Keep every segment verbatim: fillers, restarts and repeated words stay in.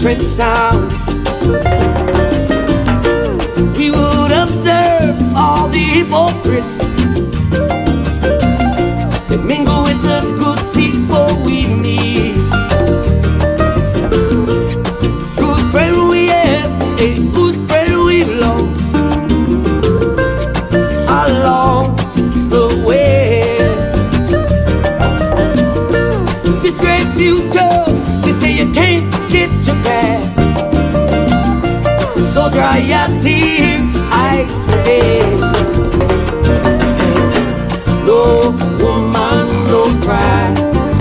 trench town. We would observe all the hypocrites that mingle with the good people we meet. Good friend we have, a good friend we've lost along the way. This great future, they say you can't forget your past, so dry your tears, I say. No woman, no cry.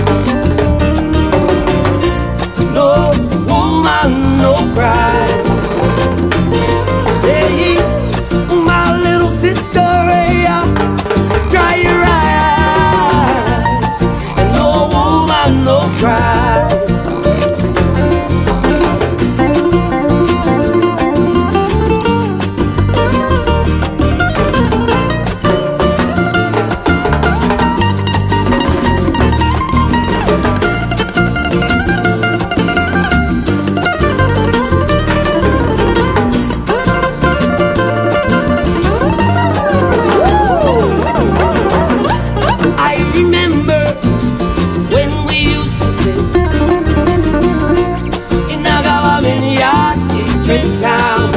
No woman, no cry. Hey, my little sister, hey, dry your eyes. And no woman, no cry. Town.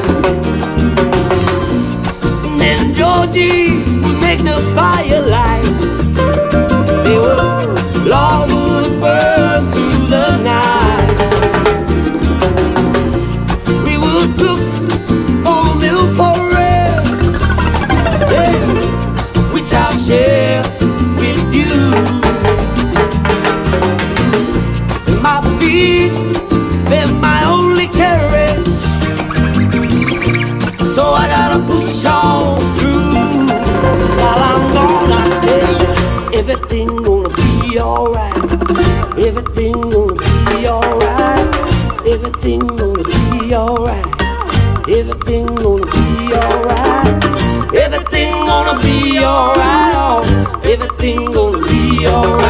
And then Georgie would make the fire light. They would, Lord, would burn through the night. We would cook on milk porridge, yeah, which I'll share with you. And my feet, they're my only carriage. So I gotta push on through. While I'm gone, I say everything gonna be alright. Everything gonna be alright. Everything gonna be alright. Everything gonna be alright. Everything gonna be alright. Everything gonna be alright.